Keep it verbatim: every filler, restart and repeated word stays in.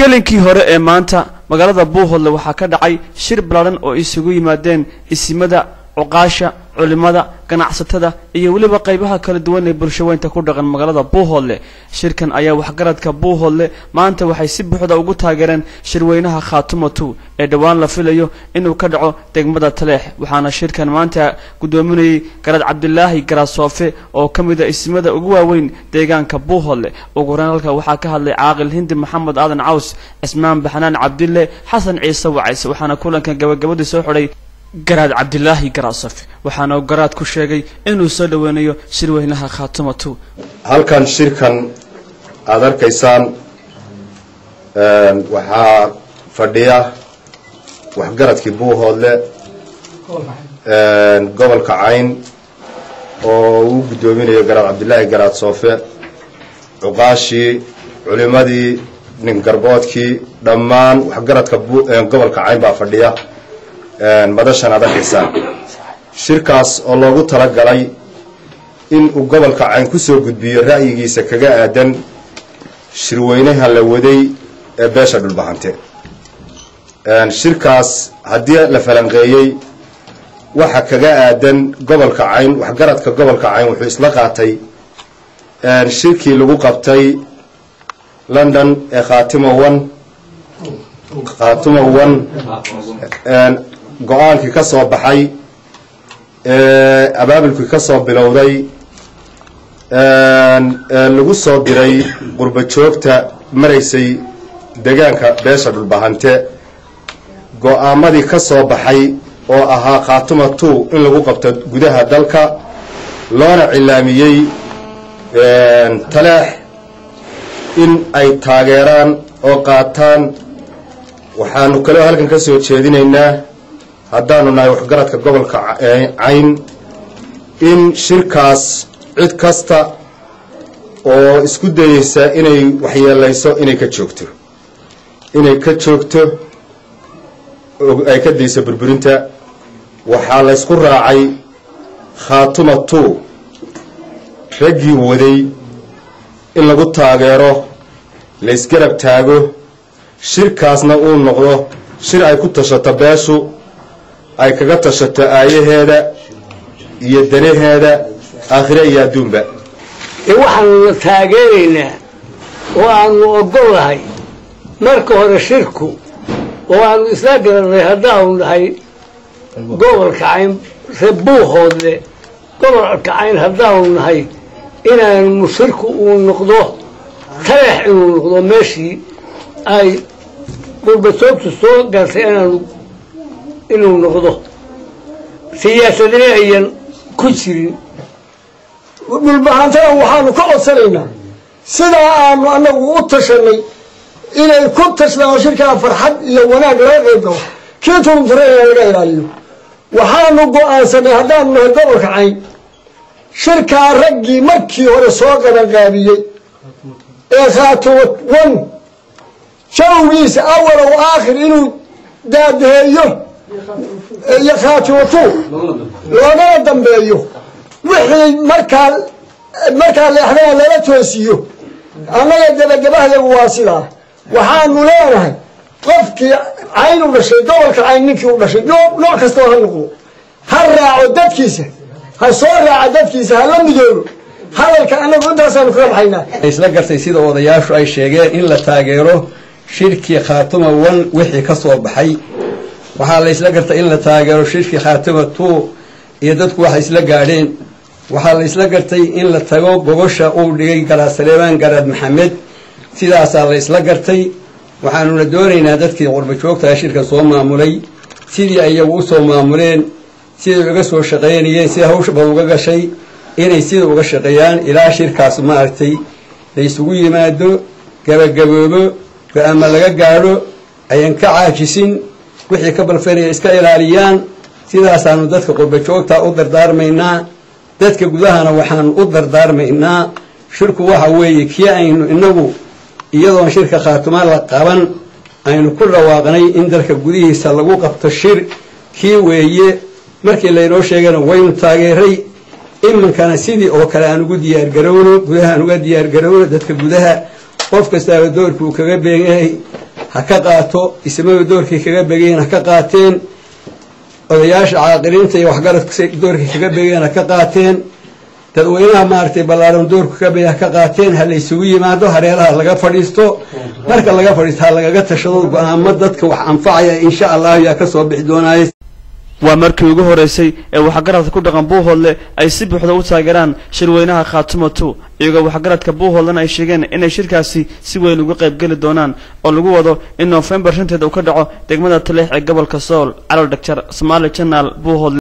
gelinkii hore ee maanta magaalada Buuhoodle waxaa ka dhacay shir ballaaran oo isugu yimaadeen isimada cuqaasha culimada ganacsatada iyo waliba qaybaha kala duwan ee bulshooyinka ku dhaqan magaalada Buuhoodle shirkan ayaa waxgaradka Buuhoodle maanta waxay si buuxda ugu taageereen shirweynaha Khaatumatu ee dhawaan la filayo inuu ka dhaco degmada Taleex waxaana shirkan maanta gudoominayay Garad Cabdilaahi Garasoofe oo kamid ah isimada ugu waaweyn deegaanka Buuhoodle ugu horeynalka waxaa ka hadlay Caaqil Hindi Maxamed Aadan Caws Ismaan Baxnaan Cabdille Xasan Ciise Wacays waxaana kulankan gabagabadii soo xidhay Garad Cabdilaahi Garasoofe waxaana uu garaad ku sheegay inuu soo dhaweynayo shirweynaha Khaatumatu halkan shirkan aad arkaysaan ee waxa fadhiya waxgaradkii Buuhoodle ee gobolka Cayn oo uu gudoominayo Garad Cabdilaahi Garasoofe cuqaashi culimadii nin garboodkii dhammaan waxgaradka gobolka Cayn baa fadhiya madashan aad arkaysaan shirkaas oo loogu talagalay in uu gobolka Cayn ku soo gudbiyo ra'yigiisa kaga aadan shirweynaha la waday ee beesha dhulbahante een shirkaas hadii la falanqeeyay waxa kaga aadan gobolka Cayn waxgaradka gobolka Cayn wuxuu isla qaatay een shirkii lagu qabtay London ee Khaatimo one Khaatimo one een go'aankii ka soo baxay ee abaabulkii ka soo bilowday ee lagu soo diray qurba joogta maraysay deegaanka beesha dhulbahante go'aamadii ka soo baxay oo ahaa Khaatumatu in lagu qabto gudaha dalka loona cilaamiyay ee Taleex in ay taageeraan oo qaataan waxaanu kale halkan ka soo jeedinaynaa haddaanu nahay waxgaradka gobolka Cayn in shirkaas cid kasta oo isku dayaysa inay waxyeelayso inay ka joogto inay ka joogto ay ka dayso burburinta waxaa la isku raacay Khaatumatu raggii waday in lagu taageero la isgarab taago shirkaasna uu noqdo shir ay ku tashato beeshu ay kaga tashato aayaheeda iyo danaheeda aakhira iyo adduunba ee waxaanu taageeraynaa oo aanu ogolahay marka hore shirku oo aanu isla garanay haddaanu nahay gobolka Cayn Buuhoodle gobolka Cayn haddaanu nahay inaanu shirku uu noqdo Taleex inuu noqdo meeshii ay qurbajoogtu soo gaartay inaanu inuu noqdo siyaasadna ayan ku jirin dhulbahantana waxaanu ka codsanaynaa sidaa aanu anagu u tashanay inay ku tashadaan shirkaa farxad iyo wanaag laga qayb galo kii turumtareena laga ilaaliyo waxaanu go'aansanay haddaanu nahay gobolka Cayn shirkaa raggii markii hore soo qabanqaabiyey ee Khaatumo one shawgiisa awal oo aakhir inuu daadaheeyo يا خاتوتو لونا دمبيو وحي مركا مركا اللي احنا لا توسيو انا دبدبها يا واصله waxaan leeyahay qofki Cayn u dhashay gobolka Cayn ninkii u dhashay nooc kasta oo noqdo har raaco dadkiisa ha soo raaco dadkiisa ha la midoobo hadalka anagu intaasaan ku rabaynaa isla gartay sida odayaashu ay sheegeen in la taageero shirkii Khaatimo one wixii ka soo baxay waxaa la isla gartay in la taageero shirkii Khaatumatu iyo dadku waxa isla gaadheen waxaa la isla gartay in la tago gobosha uu dhigay Garad Saleeman Garad Maxamed sidaas la isla gartay waxaanu la doonaynaa dadkii qurba joogta shirka soo maamulay sidii ay ugu soo maamuleen sidii uga soo shaqeynayeen si hawsha bal uga gashay inay sidii uga shaqeeyaan ilaa shirkaas ma artay la isugu yimaado gabagaboobo go'aamo laga gaadho ayan ka caajisin wixii ka balfeenay iska ilaaliyaan sidaas aanu dadka qurba joogta u dardaarmaynaa dadka gudahana waxaan u dardaarmaynaa shirku waxa weeye kii aynu inagu iyadoo shirka Khaatuma la qaban aynu ku dhawaaqnay in dalka gudihiisa lagu qabto shir kii weeye markii la inoo sheegana waynu taageeray imankana sidii oo kale aan ugu diyaar garowno gudaha aan uga diyaar garowno dadka gudaha qof kasta doorku kaga beeyahay ha ka qaato ismadu doorkii kaga begeen ha ka qaateen odayaasha caaqiliinta iyo waxgaradka doorkii kaga begeen ha ka qaateen dadweynaha maartay ballaaran doorku ka beeya ka qaateen hal isugu yimaado hareeraha laga fadhiisto marka laga fadhiisto laga tashado go'aamo dadka wax anfacaya insha Allah yaa ka soo bixi doonaa waa markii ugu horeysay ee waxgaradka ku dhaqan Buuhoodle ay si buuxda u taageeraan shirweynaha Khaatumo two iyagoo waxgaradka Buuhoodle ay sheegeen inay shirkaasi si weyn uga qayb gali doonaan oo lagu wado in November shanteeda uu ka dhaco degmada Taleex ee gobolka Sool Calo Dhagjar Somali Channel Buuhoodle.